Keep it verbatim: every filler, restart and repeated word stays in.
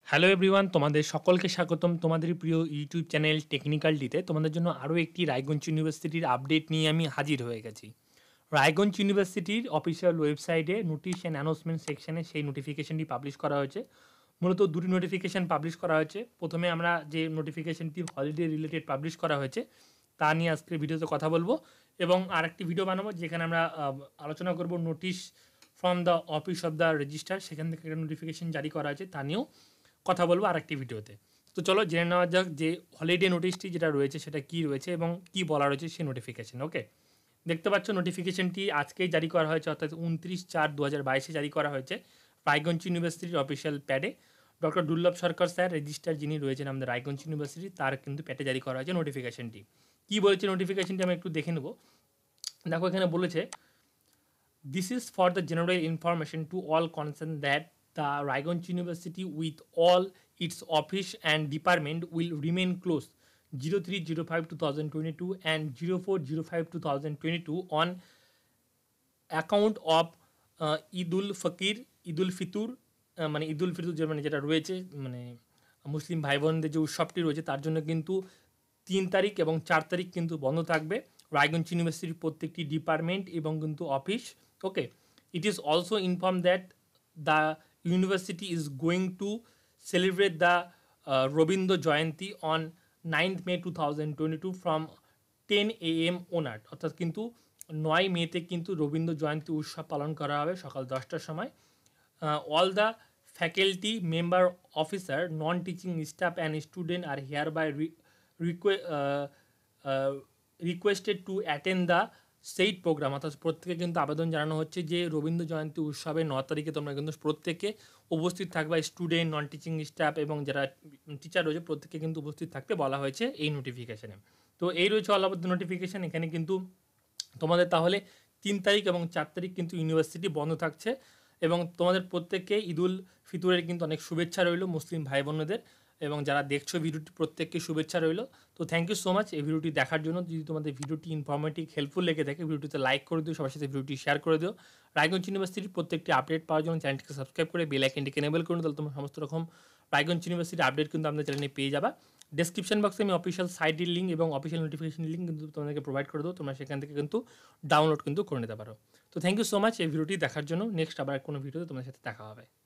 Hello everyone, তোমাদের সকলকে স্বাগতম তোমাদের প্রিয় ইউটিউব চ্যানেল টেকনিক্যালটিতে। তোমাদের জন্য আরও একটি রায়গঞ্জ ইউনিভার্সিটির আপডেট নিয়ে আমি হাজির হয়ে গেছি। রায়গঞ্জ ইউনিভার্সিটির অফিসিয়াল ওয়েবসাইটে নোটিশ অ্যান্ড অ্যানাউন্সমেন্ট সেকশনে সেই নোটিফিকেশনটি পাবলিশ করা হয়েছে। মূলত দুটি নোটিফিকেশান পাবলিশ করা হয়েছে। প্রথমে আমরা যে নোটিফিকেশানটি হলিডে রিলেটেড পাবলিশ করা হয়েছে তা নিয়ে আজকের ভিডিওতে কথা বলবো, এবং আরেকটি ভিডিও বানাবো যেখানে আমরা আলোচনা করব notice from the office of the registrar, সেখান থেকে একটা নোটিফিকেশান জারি করা হয়েছে তা নিয়েও কথা বলবো আরেকটি ভিডিওতে। তো চলো জেনে নেওয়া যাক যে হলিডে নোটিশটি যেটা রয়েছে সেটা কী রয়েছে এবং কী বলা রয়েছে সেই নোটিফিকেশান। ওকে, দেখতে পাচ্ছ নোটিফিকেশানটি আজকেই জারি করা হয়েছে, অর্থাৎ উনত্রিশ চার দু হাজার বাইশে জারি করা হয়েছে রায়গঞ্জ ইউনিভার্সিটির অফিসিয়াল প্যাডে। ডক্টর দুর্লভ সরকার স্যার, রেজিস্ট্রার যিনি রয়েছেন আমাদের রায়গঞ্জ ইউনিভার্সিটি, তার কিন্তু প্যাডে জারি করা হয়েছে নোটিফিকেশানটি। কী বলেছে নোটিফিকেশানটি আমি একটু দেখে নেব। দেখো এখানে বলেছে, this is for the general information to all concern that the Raiganj University with all its office and department will remain closed zero three zero five twenty twenty-two and zero four zero five twenty twenty-two on account of uh, Idul Fakir, Idul Fitur, মানে ঈদুল ফিতর যে মানে যেটা রয়েছে মানে মুসলিম ভাই বোনদের যে উৎসবটি রয়েছে তার জন্য কিন্তু তিন তারিখ এবং চার তারিখ কিন্তু বন্ধ থাকবে রায়গঞ্জ ইউনিভার্সিটির প্রত্যেকটি ডিপার্টমেন্ট এবং কিন্তু office. Okay, it is also inform that the University is going to celebrate the uh, Robindra Jayanti on ninth May twenty twenty-two from ten a m onward, অর্থাৎ কিন্তু নয় মেতে কিন্তু রবীন্দ্র জয়ন্তী উৎসব পালন করা হবে সকাল দশটার সময়। All the faculty member officer non teaching staff and student are hereby requested to attend the said program, অর্থাৎ প্রত্যেকে কিন্তু আবেদন জানানো হচ্ছে যে রবীন্দ্র জয়ন্তী উৎসবে ন তারিখে তোমরা কিন্তু প্রত্যেকে উপস্থিত থাকবে, স্টুডেন্ট, নন টিচিং স্টাফ এবং যারা টিচার রয়েছে প্রত্যেকে কিন্তু উপস্থিত থাকতে বলা হয়েছে এই নোটিফিকেশানে। তো এই রয়েছে অল ওভার দ্য নোটিফিকেশান। এখানে কিন্তু তোমাদের তাহলে তিন তারিখ এবং চার তারিখ কিন্তু ইউনিভার্সিটি বন্ধ থাকছে, এবং তোমাদের প্রত্যেককে ঈদুল ফিতরের কিন্তু অনেক শুভেচ্ছা রইল মুসলিম ভাই বোনদের, এবং যারা দেখছো ভিডিওটি প্রত্যেককে শুভেচ্ছা রইল। তো থ্যাংক ইউ সো মাচ এই ভিডিওটি দেখার জন্য। যদি তোমাদের ভিডিওটি ইনফরমেটিভ হেল্পফুল লেগে থাকে ভিডিওটিতে লাইক করে দিও, সবার সাথে ভিডিওটি শেয়ার করে দিও। রায়গঞ্জ ইউনিভার্সিটির প্রত্যেকটি আপডেট পাওয়ার জন্য চ্যানেলটিকে সাবস্ক্রাইব করে বেল আইকনটিকে এনেবল করুন, তাহলে তোমরা সমস্ত রকম রায়গঞ্জ ইউনিভার্সিটির আপডেট কিন্তু আমাদের চ্যানেলে পেয়ে যাবা। ডেসক্রিপশন বক্সে আমি অফিসিয়াল সাইটের লিঙ্ক এবং অফিসিয়াল নোটিফিকেশন লিঙ্ক কিন্তু তোমাদেরকে প্রোভাইড করে দেবো, তোমরা সেখান থেকে কিন্তু ডাউনলোড কিন্তু করে নিতে পারো। তো থ্যাংক ইউ সো মাচ এই ভিডিওটি দেখার জন্য। নেক্সট আবার কোনো ভিডিওতে তোমাদের সাথে দেখা হবে।